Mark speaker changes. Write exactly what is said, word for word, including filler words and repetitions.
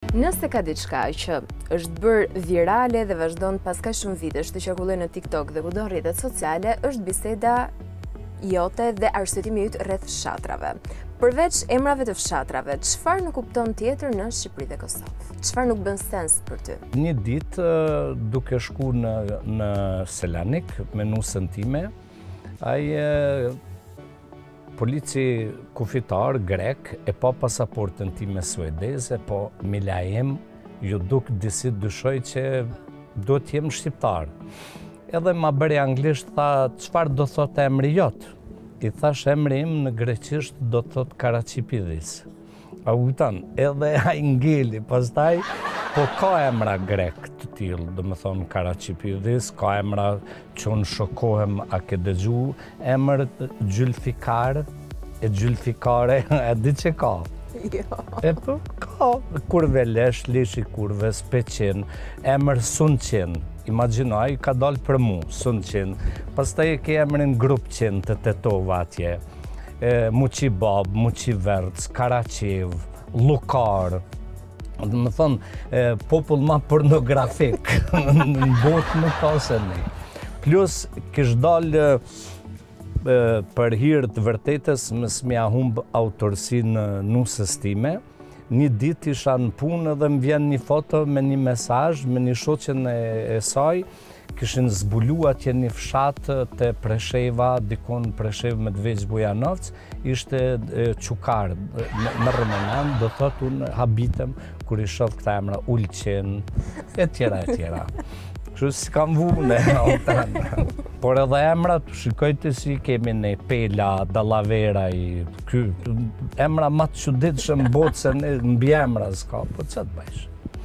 Speaker 1: Nëse ka diçka që është bërë virale dhe vazhdon pas ka shumë vitesh të qarkulloj në TikTok dhe kudo rrjetet sociale, është biseda jote dhe arsyetimi yt rreth fshatrave. Përveç emrave të fshatrave, çfarë nuk kupton tjetër në Shqipëri dhe Kosovë? Çfarë nuk bën sens për ty?
Speaker 2: Një ditë duke shku në, në Selanik me nusën time, ai polici kufitar grek e pa pasaportën time suedeze, po milajem ju duk disi dyshoj që do t'jem shqiptar. Edhe ma bëri anglisht, tha, qëfar do thot emri jot? I thash emri im në greqisht do thot Karachipidis. A ujtan, edhe a ngeli, pastaj, po ka emra grek të tillë, do më thonë Karachipidis, ka emra që unë shokohem a ke dëgju, emër Gjylfikar, e Gjylfikare, e di që ka.
Speaker 1: Jo.
Speaker 2: E po, ka, kurve lesh, lishi kurve, speqin, emër Sunqin, imagjinoj, ka dalë për mu, Sunqin, pastaj e ke emrin Grupqin të Tetova atje, Muqi Bab, Muqi Verc, Karaqiv, Lukar, dhe më thonë, popull ma pornografik, në botë nuk ka se ne. Plus, kish dalë për hir të vërtetës, mës mja humbë autorsi në nusës time, një dit isha në punë dhe më vjen një foto me një mesazh, me një shoqen e, e saj, kishin zbulu atje një fshatë të Presheva, dikon Preshev me dveq Bujanovc, ishte Qukar, në Rëmenan, do thot unë habitem, kur i shoh këta emra Ulqin, e tjera e tjera. Kështu si kam vune, por edhe emrat, shikojte si kemi ne Pela, Dallavera, emra ma të çuditshëm botë se ne mbi emra s'ka, po ç'a të bëjsh?